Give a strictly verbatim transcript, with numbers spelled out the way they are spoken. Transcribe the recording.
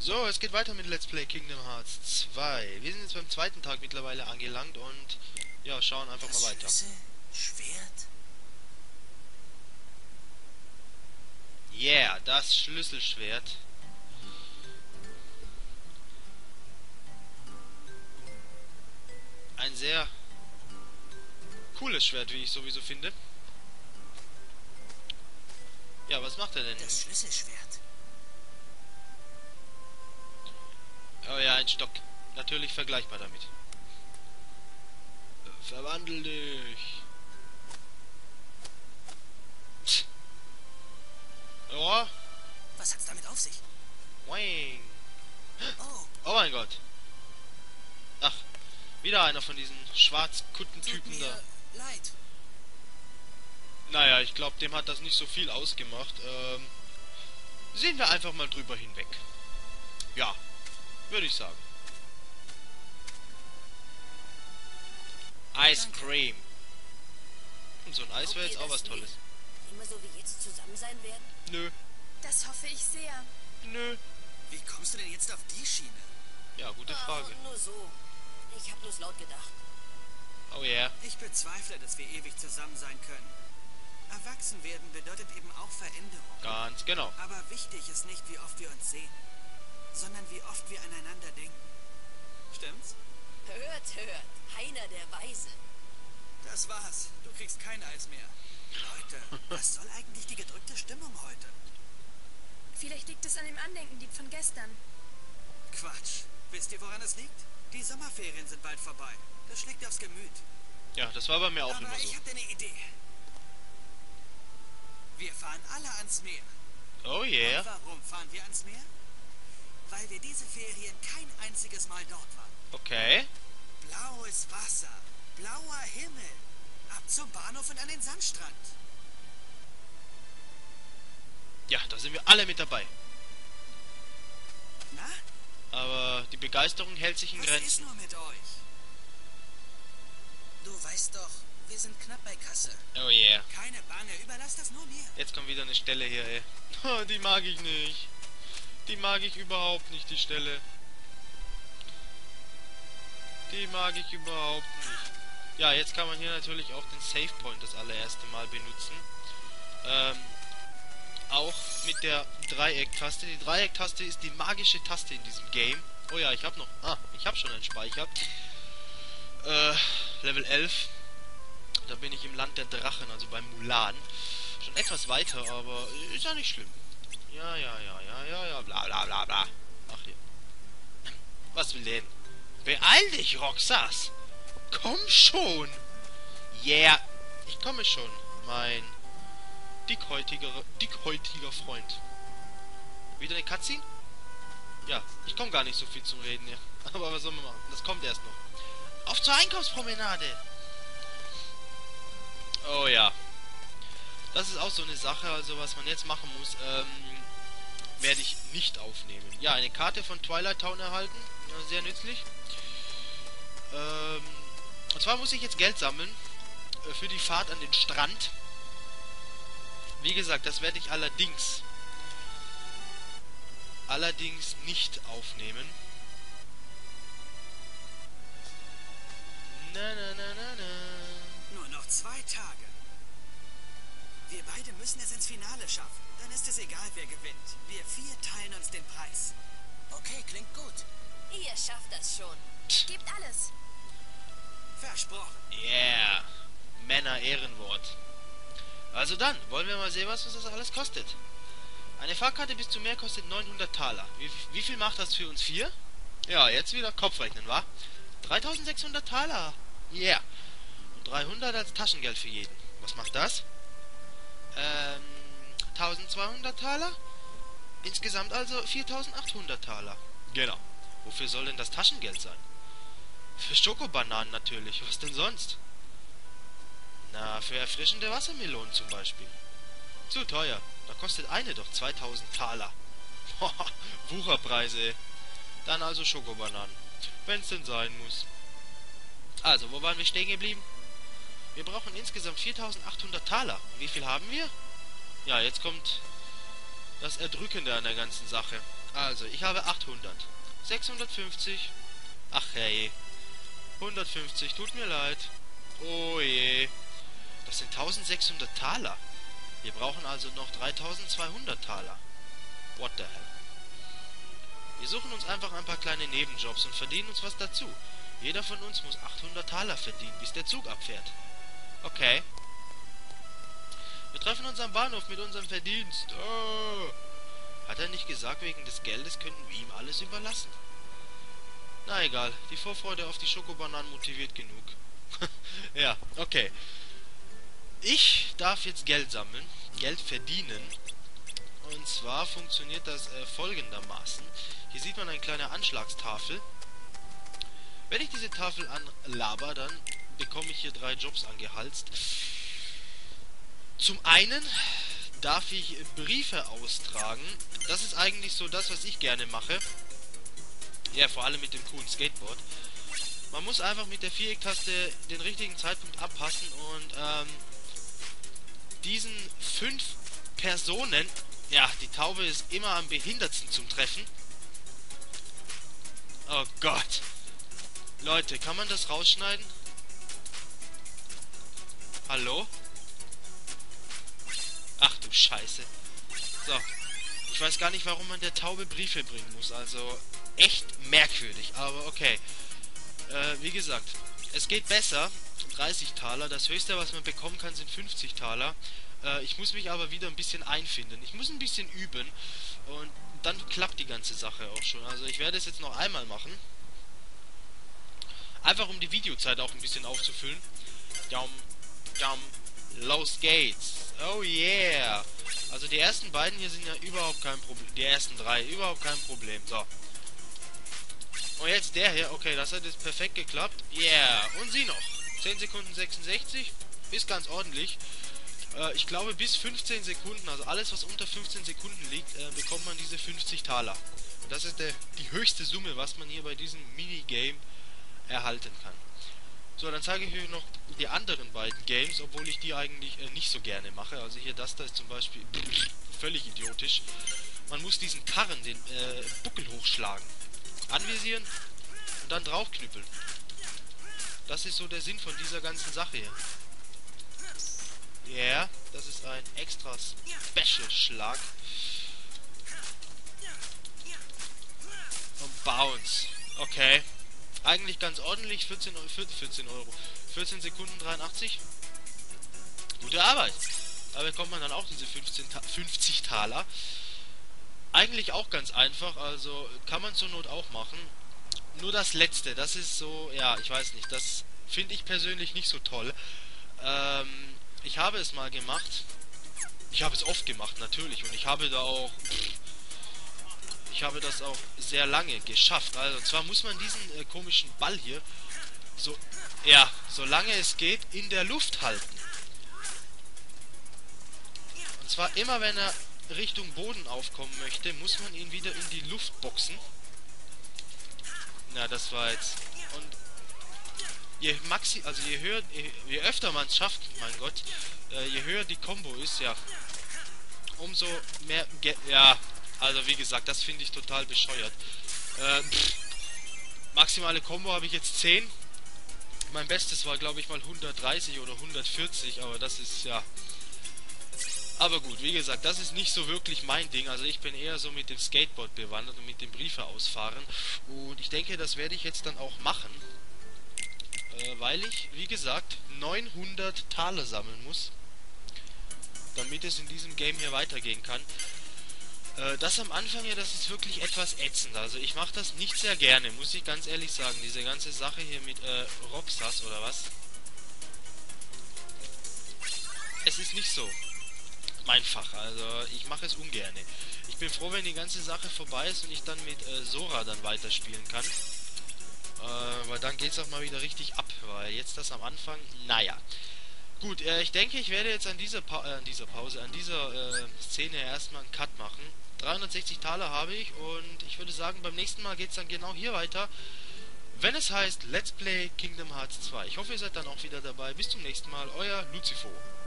So, es geht weiter mit Let's Play Kingdom Hearts zwei. Wir sind jetzt beim zweiten Tag mittlerweile angelangt und ja, schauen einfach Das mal weiter. Schlüssel, Schwert? Yeah, das Schlüsselschwert. Ein sehr cooles Schwert, wie ich sowieso finde. Ja, was macht er denn? Das Schlüsselschwert. Oh ja, ein Stock. Natürlich vergleichbar damit. Verwandel dich. Tch. Ja. Was hat's damit auf sich? Wang. Oh, Oh mein Gott. Ach, wieder einer von diesen tut Schwarzkuttentypen da. mir leid. Naja, ich glaube, dem hat das nicht so viel ausgemacht. Ähm, sehen wir einfach mal drüber hinweg. Ja, würde ich sagen. Ice Danke. Cream. Und so ein Eis wäre Glaubt jetzt ihr, auch was dass wir Tolles. Immer so wie jetzt zusammen sein werden? Nö, Das hoffe ich sehr. nö. Wie kommst du denn jetzt auf die Schiene? Ja, gute Frage. Ach, nur so. Ich habe bloß laut gedacht. Oh yeah. Ich bezweifle, dass wir ewig zusammen sein können. Erwachsen werden bedeutet eben auch Veränderung. Ganz genau. Aber wichtig ist nicht, wie oft wir uns sehen, sondern wie oft wir aneinander denken. Stimmt's? Hört, hört. Heiner der Weise. Das war's. Du kriegst kein Eis mehr. Leute, was soll eigentlich die gedrückte Stimmung heute? Vielleicht liegt es an dem Andenkendieb von gestern. Quatsch. Wisst ihr, woran es liegt? Die Sommerferien sind bald vorbei. Das schlägt aufs Gemüt. Ja, das war bei mir auch Aber immer so. ich habe eine Idee. Wir fahren alle ans Meer. Oh yeah. Und warum fahren wir ans Meer? Weil wir diese Ferien kein einziges Mal dort waren. Okay. Blaues Wasser, blauer Himmel. Ab zum Bahnhof und an den Sandstrand. Ja, da sind wir alle mit dabei. Na, Aber die Begeisterung hält sich in was ist Grenzen. nur mit euch? Du weißt doch, wir sind knapp bei Kasse. Oh yeah. Keine Bange, überlass das nur mir. Jetzt kommt wieder eine Stelle hier, ey. Oh, die mag ich nicht. Die mag ich überhaupt nicht, die Stelle. Die mag ich überhaupt nicht. Ja, jetzt kann man hier natürlich auch den Save Point das allererste Mal benutzen. Ähm, auch mit der Dreiecktaste. Die Dreiecktaste ist die magische Taste in diesem Game. Oh ja, ich habe noch... Ah, ich habe schon einen Speicher. Äh, Level elf. Da bin ich im Land der Drachen, also beim Mulan. Schon etwas weiter, aber ist ja nicht schlimm. Ja, ja, ja, ja, ja, ja, bla bla bla bla. Ach hier. Was will denn? Beeil dich, Roxas! Komm schon! Yeah! Ich komme schon, mein dickhäutiger, dickhäutiger Freund. Wieder eine Cutscene? Ja, ich komme gar nicht so viel zum Reden hier. Aber was soll man machen? Das kommt erst noch. Auf zur Einkaufspromenade! Oh ja. Das ist auch so eine Sache, also was man jetzt machen muss, ähm, werde ich nicht aufnehmen. Ja, eine Karte von Twilight Town erhalten. Ja, sehr nützlich. Ähm, und zwar muss ich jetzt Geld sammeln äh, für die Fahrt an den Strand. Wie gesagt, das werde ich allerdings allerdings nicht aufnehmen. Na na na na na. Nur noch zwei Tage. Wir beide müssen es ins Finale schaffen. Dann ist es egal, wer gewinnt. Wir vier teilen uns den Preis. Okay, klingt gut. Ihr schafft das schon. Gebt alles. Versprochen. Yeah. Männer Ehrenwort. Also dann, wollen wir mal sehen, was uns das alles kostet. Eine Fahrkarte bis zum Meer kostet neunhundert Taler. Wie, wie viel macht das für uns vier? Ja, jetzt wieder Kopfrechnen, wa? dreitausendsechshundert Taler. Yeah. Und dreihundert als Taschengeld für jeden. Was macht das? Ähm, eintausendzweihundert Taler? Insgesamt also viertausendachthundert Taler. Genau. Wofür soll denn das Taschengeld sein? Für Schokobananen natürlich. Was denn sonst? Na, für erfrischende Wassermelonen zum Beispiel. Zu teuer. Da kostet eine doch zweitausend Taler. Wucherpreise. Dann also Schokobananen. Wenn's denn sein muss. Also, wo waren wir stehen geblieben? Wir brauchen insgesamt viertausendachthundert Taler. Und wie viel haben wir? Ja, jetzt kommt das Erdrückende an der ganzen Sache. Also, ich habe achthundert. sechshundertfünfzig. Ach hey. hundertfünfzig, tut mir leid. Oh je. Das sind eintausendsechshundert Taler. Wir brauchen also noch dreitausendzweihundert Taler. What the hell? Wir suchen uns einfach ein paar kleine Nebenjobs und verdienen uns was dazu. Jeder von uns muss achthundert Taler verdienen, bis der Zug abfährt. Okay. Wir treffen uns am Bahnhof mit unserem Verdienst. Oh. Hat er nicht gesagt, wegen des Geldes könnten wir ihm alles überlassen? Na egal, die Vorfreude auf die Schokobananen motiviert genug. Ja, okay. Ich darf jetzt Geld sammeln, Geld verdienen. Und zwar funktioniert das äh, folgendermaßen. Hier sieht man eine kleine Anschlagstafel. Wenn ich diese Tafel anlaber, dann bekomme ich hier drei Jobs angehalst. Zum einen darf ich Briefe austragen. Das ist eigentlich so das, was ich gerne mache. Ja, vor allem mit dem coolen Skateboard. Man muss einfach mit der Vierecktaste den richtigen Zeitpunkt abpassen und ähm, diesen fünf Personen, ja, die Taube ist immer am behindertsten zum Treffen. Oh Gott. Leute, kann man das rausschneiden? Hallo? Ach du Scheiße. So. Ich weiß gar nicht, warum man der Taube Briefe bringen muss. Also, echt merkwürdig. Aber okay. Äh, wie gesagt, es geht besser. dreißig Taler. Das höchste, was man bekommen kann, sind fünfzig Taler. Äh, ich muss mich aber wieder ein bisschen einfinden. Ich muss ein bisschen üben. Und dann klappt die ganze Sache auch schon. Also, ich werde es jetzt noch einmal machen. Einfach um die Videozeit auch ein bisschen aufzufüllen. Dum, dum, los geht's. Oh yeah. Also die ersten beiden hier sind ja überhaupt kein Problem. Die ersten drei, überhaupt kein Problem. So. Und jetzt der hier. Okay, das hat jetzt perfekt geklappt. Yeah. Und sie noch. zehn Sekunden sechsundsechzig. Ist ganz ordentlich. Äh, ich glaube bis fünfzehn Sekunden, also alles was unter fünfzehn Sekunden liegt, äh, bekommt man diese fünfzig Taler. Und das ist der, die höchste Summe, was man hier bei diesem Minigame erhalten kann. So, dann zeige ich euch noch die anderen beiden Games, obwohl ich die eigentlich äh, nicht so gerne mache. Also hier, das da ist zum Beispiel pff, völlig idiotisch. Man muss diesen Karren, den äh, Buckel hochschlagen, anvisieren und dann draufknüppeln. Das ist so der Sinn von dieser ganzen Sache hier. Ja, yeah, das ist ein extra Special-Schlag. Und Bounce. Okay. Eigentlich ganz ordentlich, vierzehn Euro. vierzehn Sekunden dreiundachtzig. Gute Arbeit. Da bekommt man dann auch diese fünfzehn Ta fünfzig Taler. Eigentlich auch ganz einfach, also kann man zur Not auch machen. Nur das letzte, das ist so, ja, ich weiß nicht, das finde ich persönlich nicht so toll. Ähm, ich habe es mal gemacht. Ich habe es oft gemacht, natürlich. Und ich habe da auch... Pff, Ich habe das auch sehr lange geschafft. Also, und zwar muss man diesen äh, komischen Ball hier so, ja, solange es geht, in der Luft halten. Und zwar immer, wenn er Richtung Boden aufkommen möchte, muss man ihn wieder in die Luft boxen. Na, das war jetzt... Und je maxi, also je höher, je, je öfter man es schafft, mein Gott, äh, je höher die Combo ist, ja, umso mehr... Ge ja... Also wie gesagt, das finde ich total bescheuert. Äh, pff, maximale Combo habe ich jetzt zehn. Mein bestes war, glaube ich, mal hundertdreißig oder hundertvierzig, aber das ist, ja... Aber gut, wie gesagt, das ist nicht so wirklich mein Ding. Also ich bin eher so mit dem Skateboard bewandert und mit dem Briefe ausfahren. Und ich denke, das werde ich jetzt dann auch machen. Äh, weil ich, wie gesagt, neunhundert Taler sammeln muss. Damit es in diesem Game hier weitergehen kann. Das am Anfang ja, das ist wirklich etwas ätzend. Also ich mache das nicht sehr gerne, muss ich ganz ehrlich sagen. Diese ganze Sache hier mit äh, Roxas oder was. Es ist nicht so mein Fach, also ich mache es ungern. Ich bin froh, wenn die ganze Sache vorbei ist und ich dann mit äh, Sora dann weiterspielen kann. Äh, weil dann geht es auch mal wieder richtig ab, weil jetzt das am Anfang, naja. Gut, äh, ich denke, ich werde jetzt an dieser, pa äh, an dieser Pause, an dieser äh, Szene erstmal einen Cut machen. dreihundertsechzig Taler habe ich und ich würde sagen, beim nächsten Mal geht es dann genau hier weiter, wenn es heißt Let's Play Kingdom Hearts zwei. Ich hoffe, ihr seid dann auch wieder dabei. Bis zum nächsten Mal, euer Lucifo.